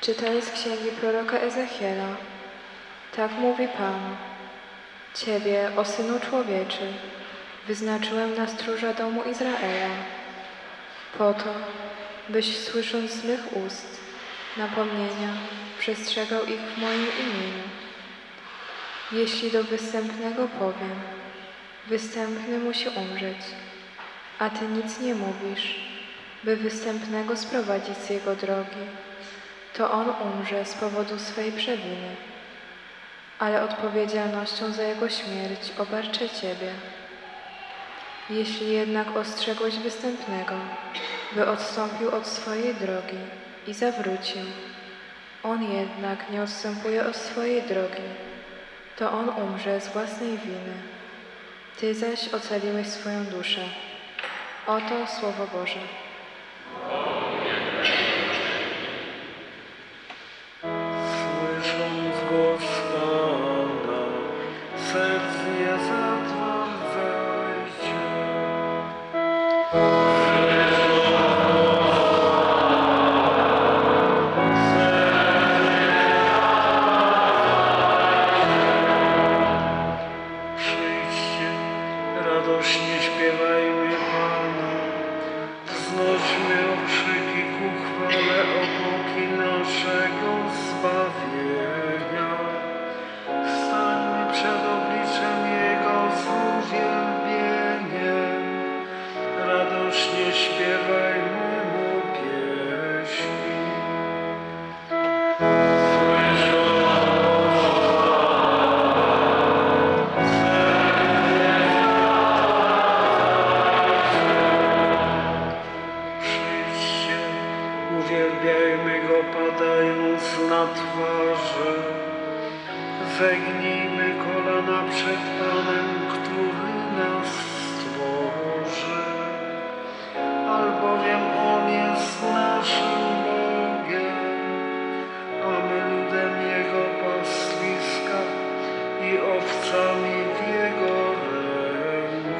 Czytaj z księgi proroka Ezechiela. Tak mówi Pan. Ciebie, o Synu Człowieczy, wyznaczyłem na stróża domu Izraela, po to, byś słysząc z mych ust napomnienia przestrzegał ich w moim imieniu. Jeśli do występnego powiem, występny musi umrzeć, a Ty nic nie mówisz, by występnego sprowadzić z jego drogi, to on umrze z powodu swej przewiny, ale odpowiedzialnością za jego śmierć obarczę Ciebie. Jeśli jednak ostrzegłeś występnego, by odstąpił od swojej drogi i zawrócił, on jednak nie odstępuje od swojej drogi, to on umrze z własnej winy. Ty zaś ocaliłeś swoją duszę. Oto Słowo Boże. Słysząc głos Pana, serc nie zadrżajcie. Przyjdźcie, radośnie śpiewajmy Panu, wznośmy okrzyki ku chwale opoki naszego zbawienia. Stańmy przed obliczem Jego z uwielbieniem, radośnie śpiewajmy Mu pieśni. Przyjdźcie, uwielbiajmy Go padając na twarze. Zegnijmy kolana przed Panem, który nas stworzy. Albowiem On jest naszym Bogiem, a my ludem Jego pastwiska i owcami w Jego ręku.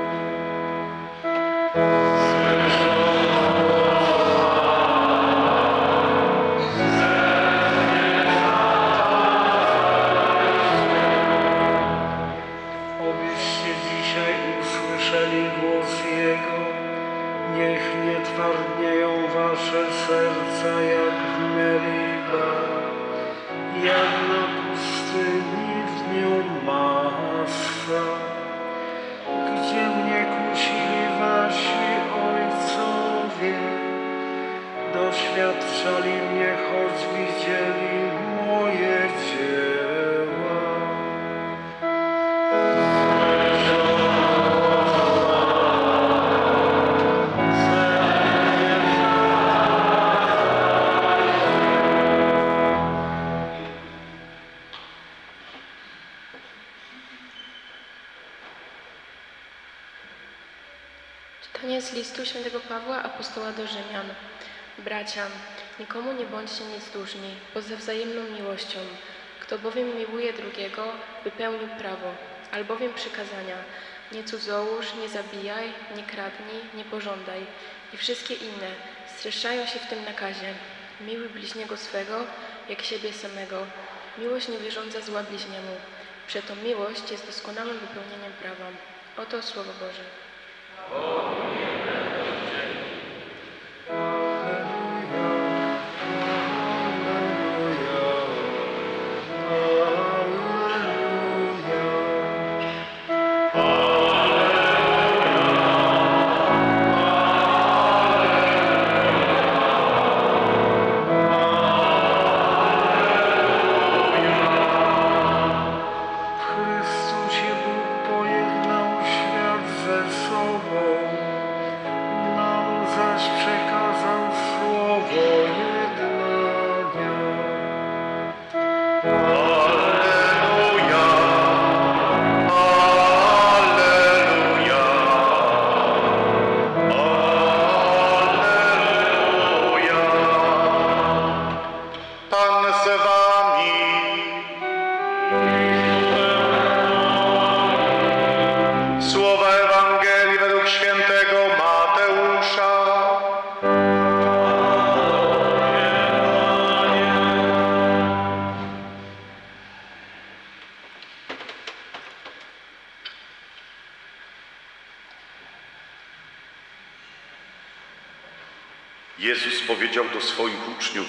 Obyście dzisiaj usłyszeli głos Jego, niech nie twardnieją wasze serca jak w Meriba, jak na pustyni w dniu Massa, gdzie mnie kusili wasi ojcowie, doświadczali mnie, choć widzieli moje dzieła. Czytanie z listu świętego Pawła, apostoła do Rzymian. Bracia, nikomu nie bądźcie nic dłużni, poza wzajemną miłością. Kto bowiem miłuje drugiego, wypełnił prawo, albowiem przykazania: nie cudzołóż, nie zabijaj, nie kradnij, nie pożądaj i wszystkie inne streszczają się w tym nakazie. Miłuj bliźniego swego, jak siebie samego. Miłość nie wyrządza zła bliźniemu. Przeto miłość jest doskonałym wypełnieniem prawa. Oto Słowo Boże. W Chrystusie Bóg pojednał świat ze sobą, powiedział do swoich uczniów: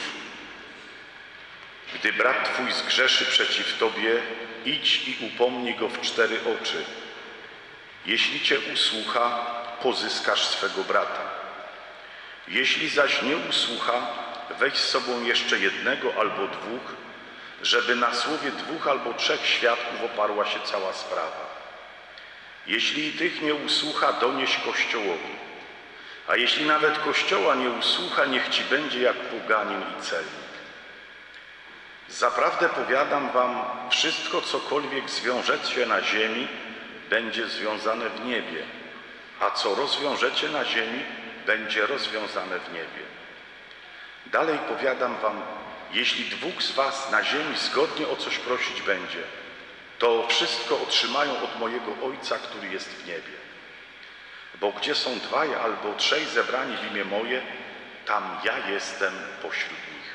gdy brat twój zgrzeszy przeciw tobie, idź i upomnij go w 4 oczy. Jeśli cię usłucha, pozyskasz swego brata. Jeśli zaś nie usłucha, weź z sobą jeszcze 1 albo 2, żeby na słowie 2 albo 3 świadków oparła się cała sprawa. Jeśli i tych nie usłucha, donieś Kościołowi. A jeśli nawet Kościoła nie usłucha, niech ci będzie jak poganin i celnik. Zaprawdę powiadam wam, wszystko cokolwiek zwiążecie na ziemi, będzie związane w niebie, a co rozwiążecie na ziemi, będzie rozwiązane w niebie. Dalej powiadam wam, jeśli 2 z was na ziemi zgodnie o coś prosić będzie, to wszystko otrzymają od mojego Ojca, który jest w niebie. Bo gdzie są 2 albo 3 zebrani w imię moje, tam ja jestem pośród nich.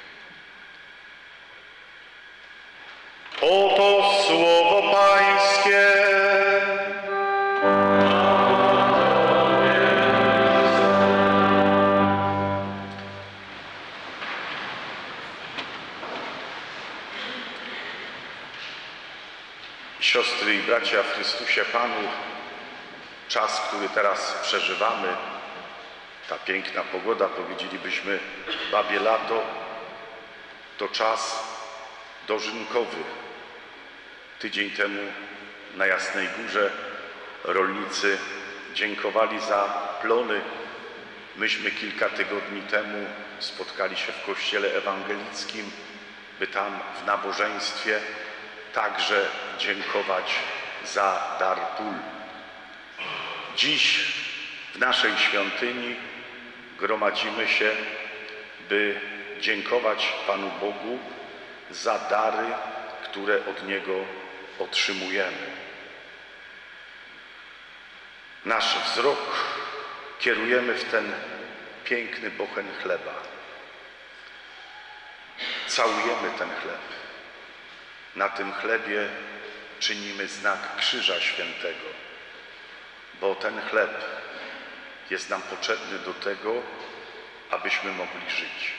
Oto słowo Pańskie. Siostry i bracia w Chrystusie Panu, czas, który teraz przeżywamy, ta piękna pogoda, powiedzielibyśmy babie lato, to czas dożynkowy. Tydzień temu na Jasnej Górze rolnicy dziękowali za plony. Myśmy kilka tygodni temu spotkali się w kościele ewangelickim, by tam w nabożeństwie także dziękować za dar pól. Dziś w naszej świątyni gromadzimy się, by dziękować Panu Bogu za dary, które od Niego otrzymujemy. Nasz wzrok kierujemy w ten piękny bochen chleba. Całujemy ten chleb. Na tym chlebie czynimy znak Krzyża Świętego, bo ten chleb jest nam potrzebny do tego, abyśmy mogli żyć.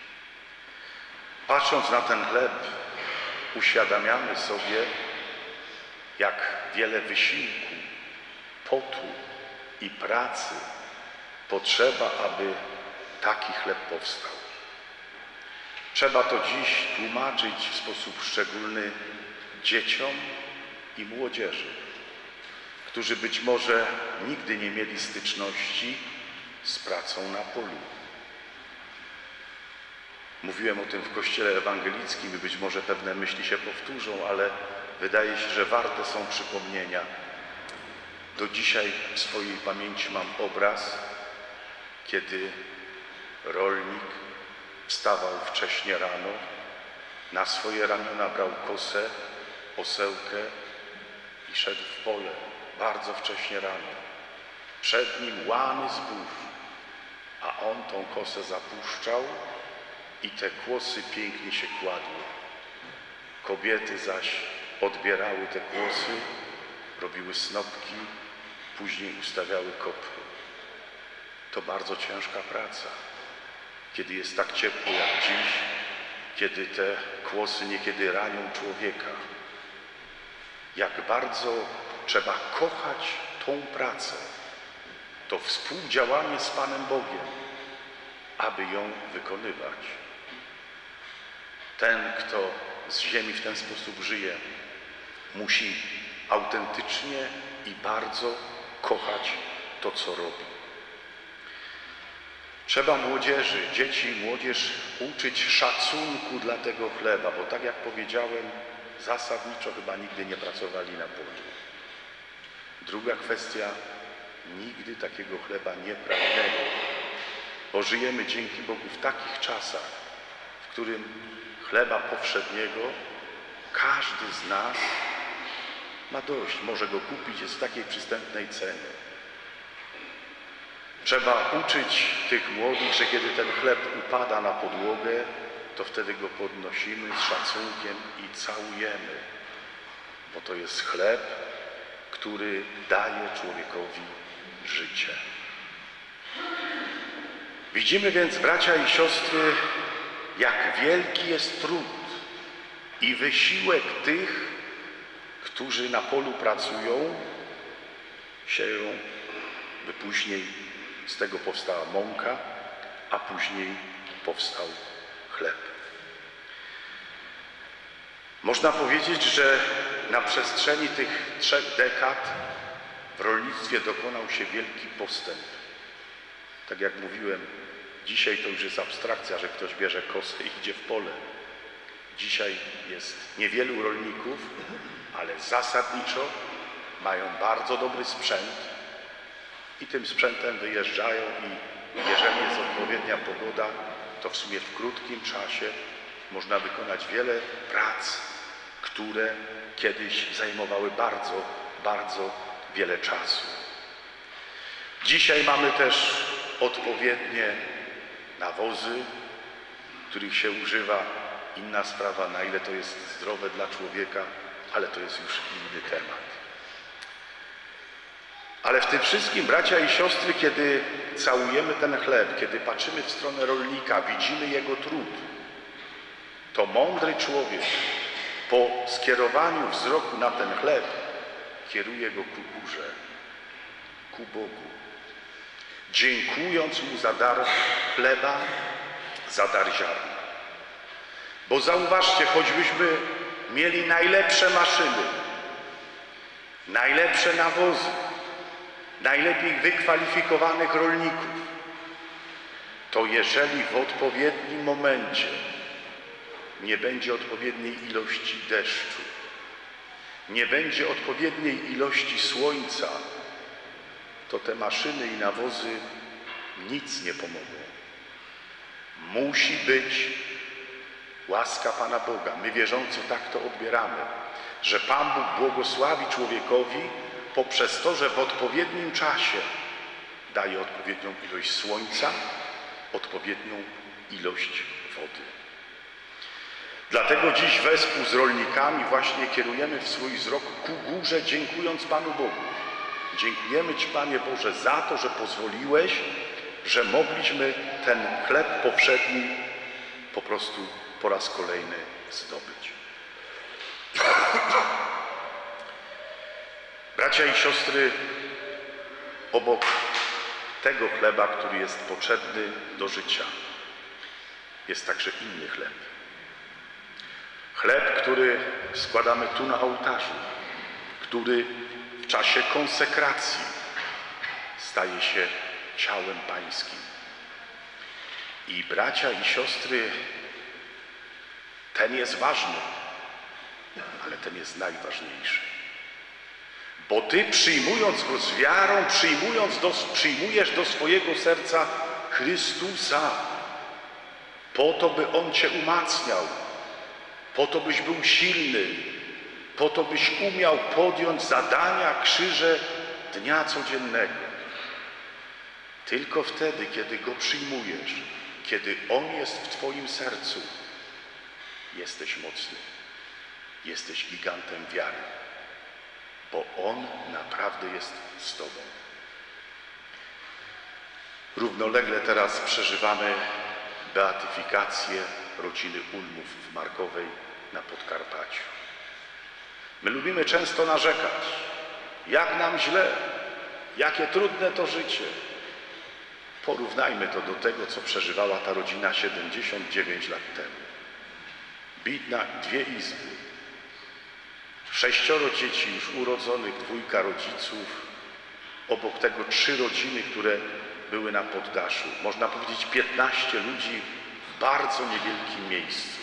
Patrząc na ten chleb, uświadamiamy sobie, jak wiele wysiłku, potu i pracy potrzeba, aby taki chleb powstał. Trzeba to dziś tłumaczyć w sposób szczególny dzieciom i młodzieży, którzy być może nigdy nie mieli styczności z pracą na polu. Mówiłem o tym w kościele ewangelickim i być może pewne myśli się powtórzą, ale wydaje się, że warte są przypomnienia. Do dzisiaj w swojej pamięci mam obraz, kiedy rolnik wstawał wcześnie rano, na swoje ramiona brał kosę, osełkę i szedł w pole bardzo wcześnie rano. Przed nim łany zbóż, a on tą kosę zapuszczał i te kłosy pięknie się kładły. Kobiety zaś odbierały te kłosy, robiły snopki, później ustawiały kopy. To bardzo ciężka praca. Kiedy jest tak ciepło jak dziś, kiedy te kłosy niekiedy ranią człowieka. Jak bardzo trzeba kochać tą pracę, to współdziałanie z Panem Bogiem, aby ją wykonywać. Ten, kto z ziemi w ten sposób żyje, musi autentycznie i bardzo kochać to, co robi. Trzeba młodzieży, dzieci i młodzież uczyć szacunku dla tego chleba, bo tak jak powiedziałem, zasadniczo chyba nigdy nie pracowali na polu. Druga kwestia, nigdy takiego chleba nie pragnęli, bo żyjemy dzięki Bogu w takich czasach, w którym chleba powszedniego każdy z nas ma dość, może go kupić, jest w takiej przystępnej cenie. Trzeba uczyć tych młodych, że kiedy ten chleb upada na podłogę, to wtedy go podnosimy z szacunkiem i całujemy, bo to jest chleb, który daje człowiekowi życie. Widzimy więc, bracia i siostry, jak wielki jest trud i wysiłek tych, którzy na polu pracują, sieją, by później z tego powstała mąka, a później powstał chleb. Można powiedzieć, że na przestrzeni tych 3 dekad w rolnictwie dokonał się wielki postęp. Tak jak mówiłem, dzisiaj to już jest abstrakcja, że ktoś bierze kosę i idzie w pole. Dzisiaj jest niewielu rolników, ale zasadniczo mają bardzo dobry sprzęt i tym sprzętem wyjeżdżają i jeżeli jest odpowiednia pogoda, to w sumie w krótkim czasie można wykonać wiele prac, które kiedyś zajmowały bardzo, bardzo wiele czasu. Dzisiaj mamy też odpowiednie nawozy, których się używa. Inna sprawa, na ile to jest zdrowe dla człowieka, ale to jest już inny temat. Ale w tym wszystkim, bracia i siostry, kiedy całujemy ten chleb, kiedy patrzymy w stronę rolnika, widzimy jego trud, to mądry człowiek po skierowaniu wzroku na ten chleb kieruje go ku górze, ku Bogu, dziękując Mu za dar chleba, za dar ziarna. Bo zauważcie, choćbyśmy mieli najlepsze maszyny, najlepsze nawozy, najlepiej wykwalifikowanych rolników, to jeżeli w odpowiednim momencie nie będzie odpowiedniej ilości deszczu, nie będzie odpowiedniej ilości słońca, to te maszyny i nawozy nic nie pomogą. Musi być łaska Pana Boga. My wierzący tak to odbieramy, że Pan Bóg błogosławi człowiekowi poprzez to, że w odpowiednim czasie daje odpowiednią ilość słońca, odpowiednią ilość wody. Dlatego dziś wespół z rolnikami właśnie kierujemy w swój wzrok ku górze, dziękując Panu Bogu. Dziękujemy Ci, Panie Boże, za to, że pozwoliłeś, że mogliśmy ten chleb powszedni po prostu po raz kolejny zdobyć. Bracia i siostry, obok tego chleba, który jest potrzebny do życia, jest także inny chleb. Chleb, który składamy tu na ołtarzu, który w czasie konsekracji staje się ciałem Pańskim. I bracia i siostry, ten jest ważny, ale ten jest najważniejszy. Bo Ty, przyjmując Go z wiarą, przyjmujesz do swojego serca Chrystusa, po to, by On Cię umacniał, po to, byś był silny, po to, byś umiał podjąć zadania, krzyże dnia codziennego. Tylko wtedy, kiedy Go przyjmujesz, kiedy On jest w Twoim sercu, jesteś mocny, jesteś gigantem wiary, bo On naprawdę jest z Tobą. Równolegle teraz przeżywamy beatyfikację rodziny Ulmów w Markowej na Podkarpaciu. My lubimy często narzekać, jak nam źle, jakie trudne to życie. Porównajmy to do tego, co przeżywała ta rodzina 79 lat temu. Bidna, 2 izby, 6 dzieci już urodzonych, 2 rodziców, obok tego 3 rodziny, które były na poddaszu. Można powiedzieć 15 ludzi w bardzo niewielkim miejscu.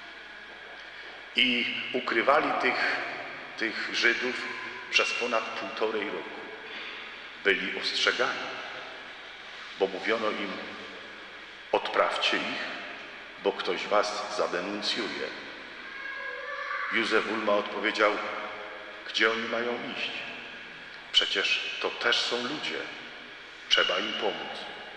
I ukrywali tych Żydów przez ponad 1,5 roku. Byli ostrzegani, bo mówiono im: odprawcie ich, bo ktoś was zadenuncjuje. Józef Ulma odpowiedział: gdzie oni mają iść? Przecież to też są ludzie, trzeba im pomóc.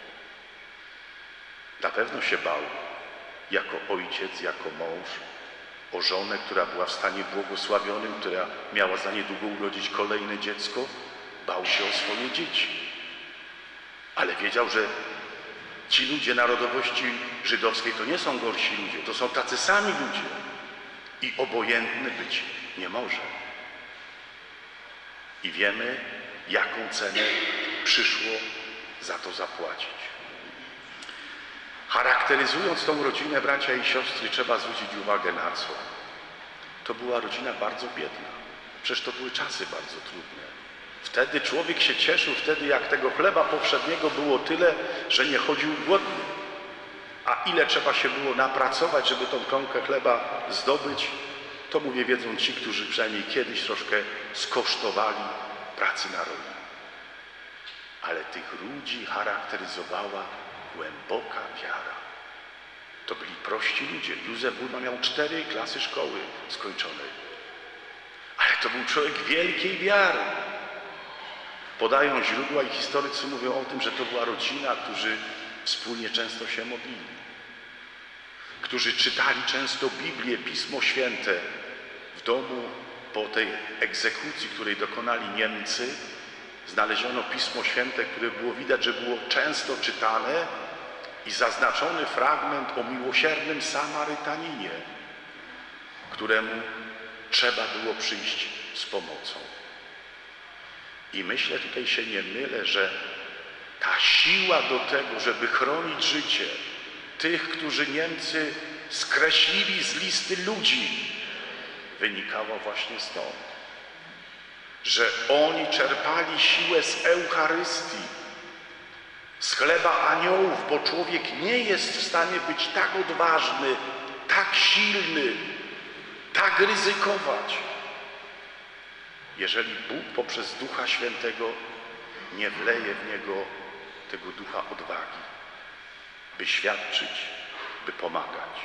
Na pewno się bał, jako ojciec, jako mąż, o żonę, która była w stanie błogosławionym, która miała za niedługo urodzić kolejne dziecko. Bał się o swoje dzieci, ale wiedział, że Ci ludzie narodowości żydowskiej to nie są gorsi ludzie, to są tacy sami ludzie. I obojętny być nie może. I wiemy, jaką cenę przyszło za to zapłacić. Charakteryzując tą rodzinę, bracia i siostry, trzeba zwrócić uwagę na co? To była rodzina bardzo biedna. Przecież to były czasy bardzo trudne. Wtedy człowiek się cieszył, wtedy jak tego chleba powszedniego było tyle, że nie chodził głodny. A ile trzeba się było napracować, żeby tą kromkę chleba zdobyć, to mówię, wiedzą ci, którzy przynajmniej kiedyś troszkę skosztowali pracy na roli. Ale tych ludzi charakteryzowała głęboka wiara. To byli prości ludzie. Józef Bulman miał 4 klasy szkoły skończonej. Ale to był człowiek wielkiej wiary. Podają źródła i historycy mówią o tym, że to była rodzina, którzy wspólnie często się modlili. Którzy czytali często Biblię, Pismo Święte w domu. Po tej egzekucji, której dokonali Niemcy, znaleziono Pismo Święte, które było widać, że było często czytane i zaznaczony fragment o miłosiernym Samarytaninie, któremu trzeba było przyjść z pomocą. I myślę, tutaj się nie mylę, że ta siła do tego, żeby chronić życie tych, którzy Niemcy skreślili z listy ludzi, wynikała właśnie stąd, że oni czerpali siłę z Eucharystii, z chleba aniołów, bo człowiek nie jest w stanie być tak odważny, tak silny, tak ryzykować, jeżeli Bóg poprzez Ducha Świętego nie wleje w niego tego ducha odwagi, by świadczyć, by pomagać.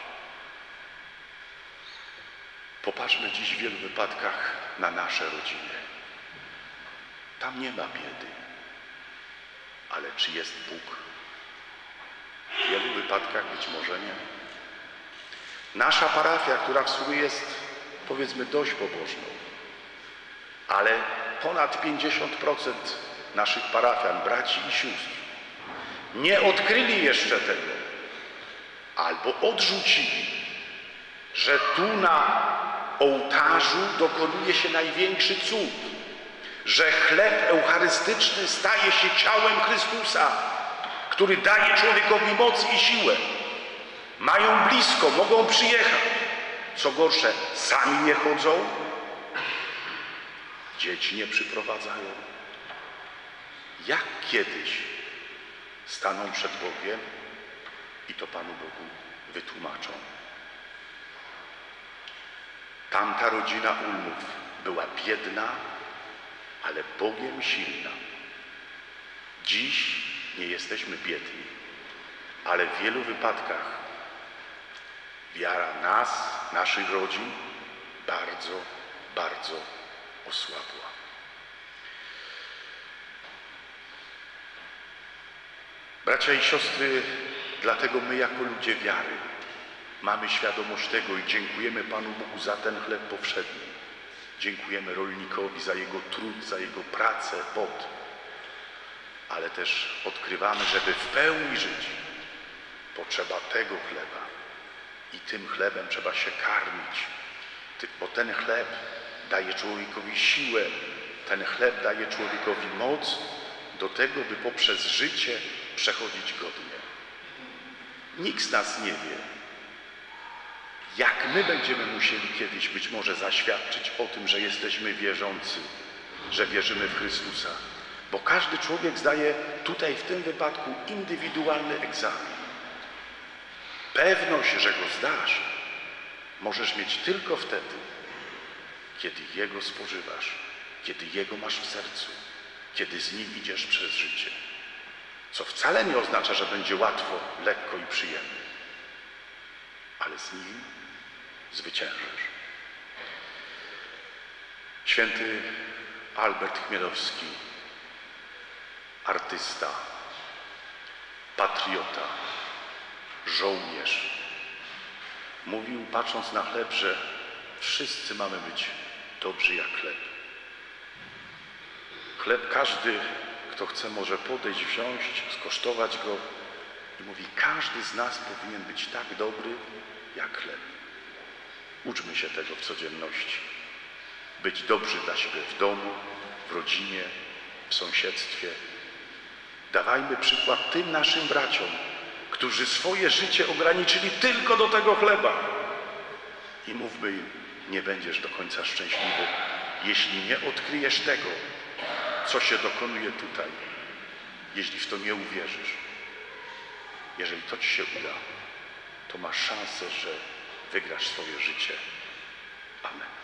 Popatrzmy dziś w wielu wypadkach na nasze rodziny. Tam nie ma biedy. Ale czy jest Bóg? W wielu wypadkach być może nie. Nasza parafia, która w sumie jest, powiedzmy, dość pobożną, ale ponad 50% naszych parafian, braci i sióstr, nie odkryli jeszcze tego, albo odrzucili, że tu na ołtarzu dokonuje się największy cud, że chleb eucharystyczny staje się ciałem Chrystusa, który daje człowiekowi moc i siłę. Mają blisko, mogą przyjechać. Co gorsze, sami nie chodzą, dzieci nie przyprowadzają. Jak kiedyś staną przed Bogiem i to Panu Bogu wytłumaczą. Tamta rodzina Ulmów była biedna, ale Bogiem silna. Dziś nie jesteśmy biedni, ale w wielu wypadkach wiara nas, naszych rodzin bardzo, bardzo osłabła. Bracia i siostry, dlatego my jako ludzie wiary mamy świadomość tego i dziękujemy Panu Bogu za ten chleb powszedni. Dziękujemy rolnikowi za jego trud, za jego pracę, pot. Ale też odkrywamy, żeby w pełni żyć, potrzeba tego chleba. I tym chlebem trzeba się karmić, bo ten chleb daje człowiekowi siłę, ten chleb daje człowiekowi moc do tego, by poprzez życie przechodzić godnie. Nikt z nas nie wie, jak my będziemy musieli kiedyś być może zaświadczyć o tym, że jesteśmy wierzący, że wierzymy w Chrystusa. Bo każdy człowiek zdaje tutaj w tym wypadku indywidualny egzamin. Pewność, że go zdasz, możesz mieć tylko wtedy, kiedy Jego spożywasz, kiedy Jego masz w sercu, kiedy z Nim idziesz przez życie. Co wcale nie oznacza, że będzie łatwo, lekko i przyjemnie. Ale z Nim zwyciężysz. Święty Albert Chmielowski, artysta, patriota, żołnierz, mówił, patrząc na chleb, że wszyscy mamy być dobrzy jak chleb. Chleb każdy, kto chce, może podejść, wziąć, skosztować go I mówi, każdy z nas powinien być tak dobry jak chleb. Uczmy się tego w codzienności. Być dobrzy dla siebie w domu, w rodzinie, w sąsiedztwie. Dawajmy przykład tym naszym braciom, którzy swoje życie ograniczyli tylko do tego chleba. I mówmy im, nie będziesz do końca szczęśliwy, jeśli nie odkryjesz tego, co się dokonuje tutaj, jeśli w to nie uwierzysz. Jeżeli to ci się uda, to masz szansę, że wygrasz swoje życie. Amen.